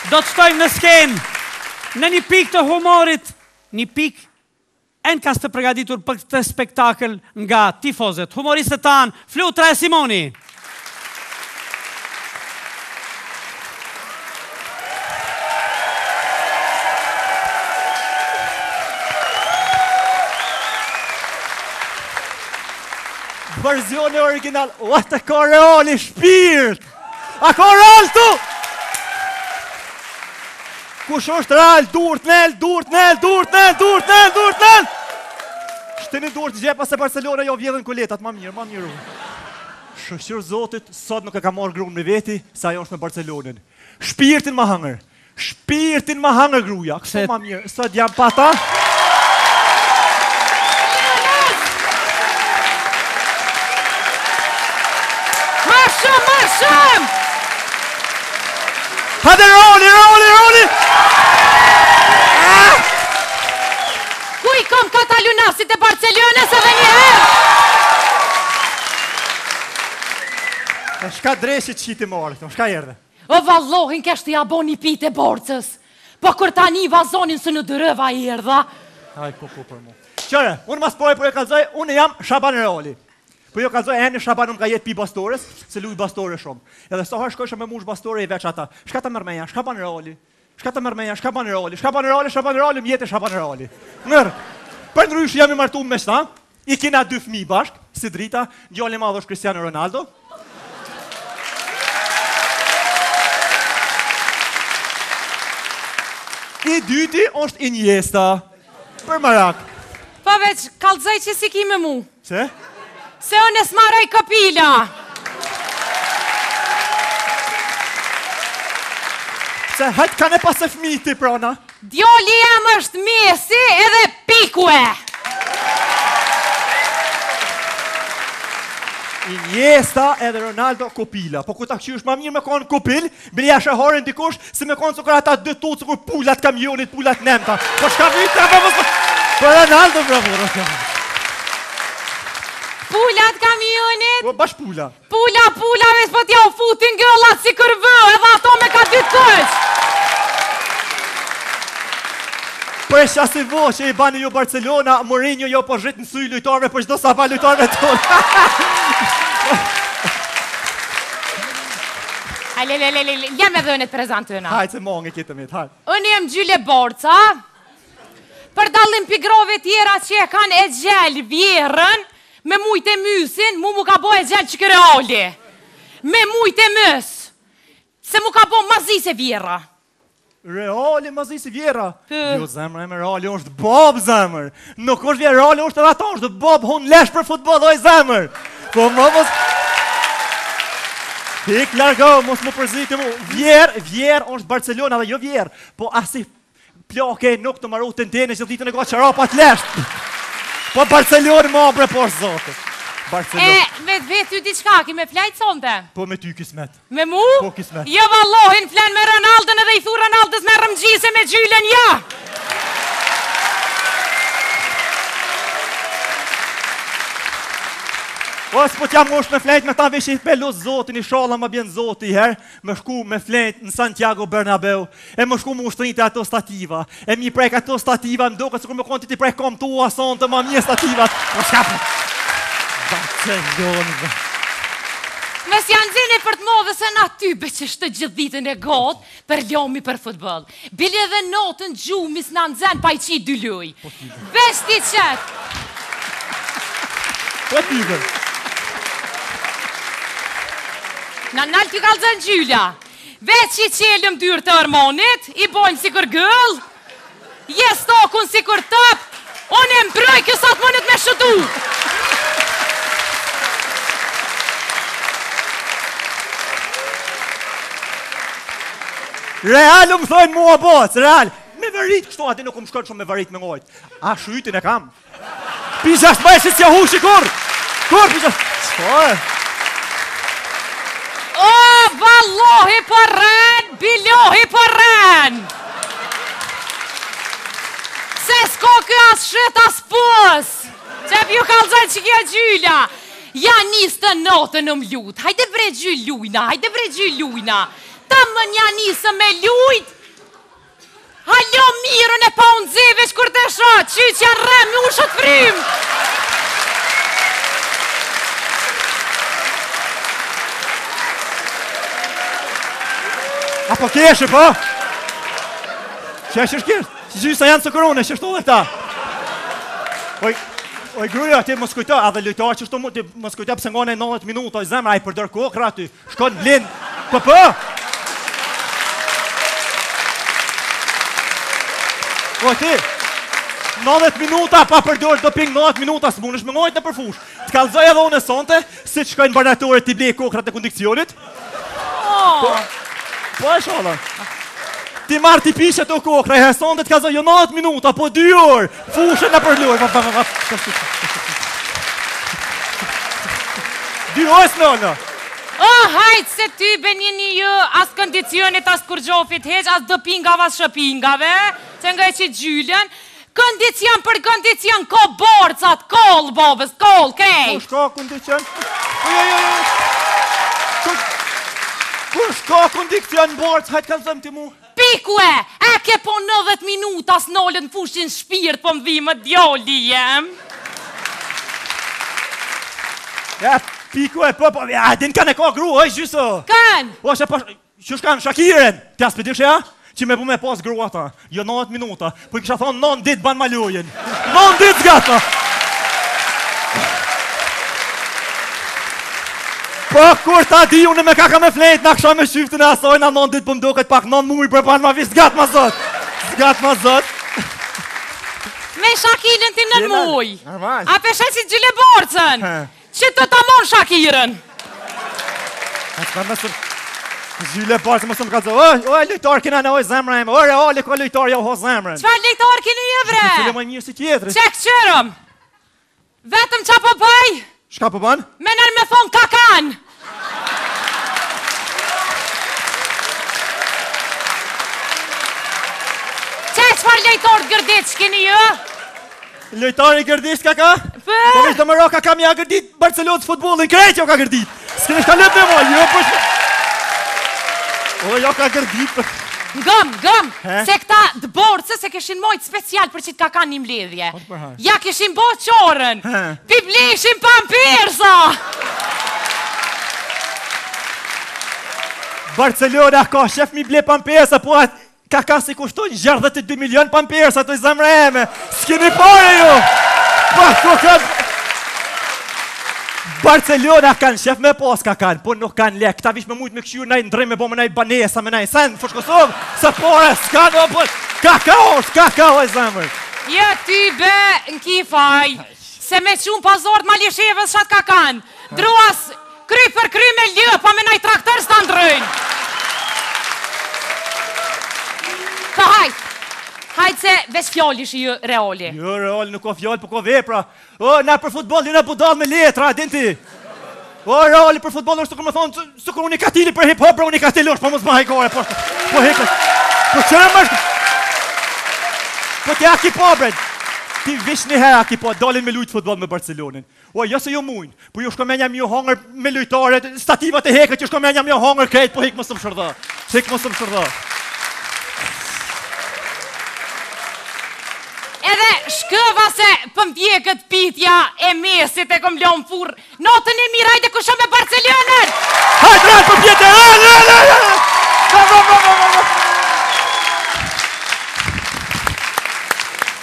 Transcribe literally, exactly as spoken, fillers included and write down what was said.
Do të shtojmë në skenë, në një pikë të humorit, një pikë enkas të përgatitur për këtë spektakël nga tifozët. Humoristët tanë, Flutra e Simoni. Verzioni original, o atë ka reali shpirt! A ka real tu? Kush është real? Durt nel, durt nel, durt nel, durt nel, durt nel! Shteni durt gjepa se Barcelona jo vjedhen kuletat, ma mirë, ma mirë. Shëshirë Zotit, sot nuk e ka marrë grunë me veti, sa jo është me Barcelonin. Shpirtin ma hangër, shpirtin ma hangër gruja, kështu ma mirë, sot jam pata. Marshëm, marshëm! Hade roli, roli, roli! Ku i kom katalunasit e Barcelonës edhe një herë? E shka dreshit qiti morë, shka jerde? O vallohin kështë i abo një pite borcës. Po kur ta një vazonin së në dërëva i erdha. Aj, ku ku për mu. Qëre, unë mas pojë, po e kalzoj, unë jam Shaban Reoli. Po jo kalzoj e një Shaban unë ka jetë pi bastores, se luj bastore shumë. Edhe soha shkojshë me mush bastore i veç ata. Shka ta mërmeja, Shaban Reoli. Shka ta mërmeja, Shaban Reoli. Shaban Reoli, Shaban Reoli, mjetë e Shaban Reoli. Nërë, për ndrysh jam i martu me shta, i kina dy fmi bashk, si drita, djali madh është Cristiano Ronaldo. I dyti është Iniesta. Për marak. Pa veç, kalzaj që si ki me mu. Se? Se unë e smaraj kapila. Se hajtë ka ne pas e fmi ti prana. Djoli jam është Messi edhe pikue. Iniesta edhe Ronaldo kopila. Po ku ta këqysh ma mirë me konë kopil, bërja shëhorin dikush, si me konë cukër ata dë tutë, cukur pullat kamionit, pullat nemta. Po shka vita, po mësë... Po Ronaldo, bravo, Pullat kamionit? Po bash pulla. Pulla, pulla, veç po t'ja u futin gëllat si kërvë, edhe ato me ka dy kësh. Po e shasi vo që i bani ju Barcelona, Mourinho jo po zhrit në suj lujtarve, po qdo sa pa lujtarve tonë. Hajle, le, le, le, le, jam edhe unë të prezentëna. Hajtë se monge kitë mitë, hajtë. Unë jem Gjyle Borca, për dallim pigrove tjera që e kanë e gjell vjerën, me mujt e mysin, mu mu ka bo e gjell që kërë oli. Me mujt e mys, se mu ka bo mazi se vjera. Reali mazi si vjera. Jo zemër e me Reali është Bob zemër. Nuk është vje Reali është edhe ato është Bob hun lesh për futbol oj zemër. Po më mos... Hik largo, mos më përziti mu. Vjer, vjer është Barcelona dhe jo vjer. Po asi ploke nuk të maru të ndene që ditën e ka qarapat lesht. Po Barcelona më abre por zotë. E, vetë vetë ty t'i qka, ki me flajtë sonte? Po me ty kismet. Me mu? Po kismet. Jo vallohin flan me Ronaldën edhe i thu Ronaldës me rëmgjise me Gjylen, ja! O, s'po t'jam mosh me flejt me ta vesh i pelu zotin, i shala ma bjen zoti i her, me shku me flejt në Santiago Bernabeu, e me shku mu ushtënit e ato stativa, e mi prek ato stativa, më doke se ku me konti ti prek kom tu ason të ma mje stativat, po shkapë. Barcelona. Mes janë zine për të modhe se na ty që shtë gjithë ditën e gotë për lomi për futbol. Bile edhe notën gjumis në nëzën pa i qi dy luj. Vesh ti qëtë. Po t'yve. Në nalë t'ju kalëzën Gjyla. Veç që i qelëm dyrë të hormonit, i bojmë si kër gëll, jes tokun si kër tëp, unë e mbroj kjo sa të monit me shëtu. Real më thojnë mua boc, Real. Me varit, kështu ati nuk më shkon shumë me varit me ngojt. A, shytin e kam. Pizha është bajshit si ahushi, kur? Kur, pizha? Qoj? O, vallohi për ren, bilohi për ren. Se s'ko kjo as shët as pës. Që pju kalëzën që kjo Gjyla. Ja nisë të notën në mlut. Hajde bre Gjyl lujna, hajde bre Gjyl lujna. të më një nisë me lujt. Halo mirën e pa unë zevesh kur të shot, që që janë rem, u shot frim. Apo keshe, po? Që është kërë? Gjysa janë së korone, që shtu dhe ta. Oj, oj gruja, ti mos kujta, a dhe lujtar që shtu mu, ti mos kujta pëse ngone nëndet minuta, oj zemra, a i përdër kokra ty, shkon blind, po po? O ti, nëndet minuta pa përdër doping, nëndet minuta, së mund është me ngojt në përfush. Të kalzoj edhe unë e sonte, si që shkojnë barnatore t'i blej kokrat e kondikcionit. Po, po e shola. Ti marrë t'i pishe të kokra, e sonte të kalzoj jo nëndet minuta, po dy orë, fushën në përlur. Dy orës nënë. O, hajtë se ty benjeni ju, as kondicionit, as kurgjofit heq, as dopingave, as shëpingave, që nga e që gjyllën, kondicion për kondicion, ko borcat, kol, bobës, kol, krej. Kur shka kondicion? Jo, jo, jo. Kur shka kondicion borc, hajtë kanë zëmë ti mu? Pikue, e ke po nëdhet minuta s'nollën fushin shpirt, po më dhimë djoli jem. Ja, pikue, po, po, ja, din kanë e ka gru, oj, gjysë. Kanë? O, që pa, që shkanë Shakiren, të asë pëtishë, ja? Që me bu me pas gruata, jo nëndet minuta, po i kisha thonë nën dit ban malojin. Nën dit zgata! Po kur ta di unë me kaka me flejt, na kësha me shyftën e asoj, na nën dit po më doket pak nën muj për pan ma vi, zgat ma zot! Zgat ma zot! Me Shakirën ti nën muj. Normal. A peshet si gjyle borcën. Që të ta mon Shakirën. A të kanë mësër... Gjyle borcën mësë më ka zë, oj, oj, lujtar kina në oj zemrë e më, oj, reali ka lujtar ja ho zemrën. Qfar lejtar kini një bre? Cile më mirë si tjetëri. Qek qërëm. Vetëm qa po bëj? Shka po banë? Menër me thonë kakan. Qe qfar lejtar të gërdit që kini ju? Lojtari gërdisht ka ka? Për? Po vishë të më roka ka mja gërdit Barcelonës futbolin, krejt jo ka gërdit. S'kene shka lëp me moj, jo për... O, jo ka gërdit për... Ngëm, ngëm, He? se këta dëborcës se kishin mojt special për që t'ka ka një mledhje. Po të përhaj. Ja kishin bo qorën, He? pi bleshin pampersa. Barcelona ka shef mi ble pampersa, po atë ka ka si kushtojnë gjardhet e dy milion pampersa të i zemre eme. S'keni pare ju! Pa, ku kanë... Barcelona kanë shef me pas ka kanë, po nuk kanë lek. Këta vish me mujtë me këshyur nej ndrej me bo me nej banesa, me nej sen, fërsh Kosovë, se pare s'kanë, po... Ka ka o, s'ka ka o e zemrë. Ja ty be në kifaj, se me qunë pazort ma lishevës shat ka kanë. Druas, kry për kry me ljë, pa me nej traktor s'ta ndrëjnë. Ka hajt, hajt se veç fjall ishi ju reali. Jo, real, nuk ka fjall, po ka vepra. O, na për futbol, një na budal me letra, din ti. O, real, për futbol, është të këmë thonë, së kërë unë i katili për hip-hop, bro, unë i katili është, po mos ma hajkore, po, po hikës. Po qëre më është... Po ti aki po, bred. Ti vish një herë aki po, dalin me lujtë futbol me Barcelonin. O, jo se jo mujnë, po ju shko me njëm ju hongër me lujtare, stativat e hekët, ju shko me njëm ju hongër krejt, po hikë më së më shërda. Hikë më së më shërda. Edhe shkëva se pëmdjekët pitja e mesit e kom lom furë. Notën e mirajde ku shumë me Barcelonën! Hajtë rrën për pjetë, rrën, rrën, rrën!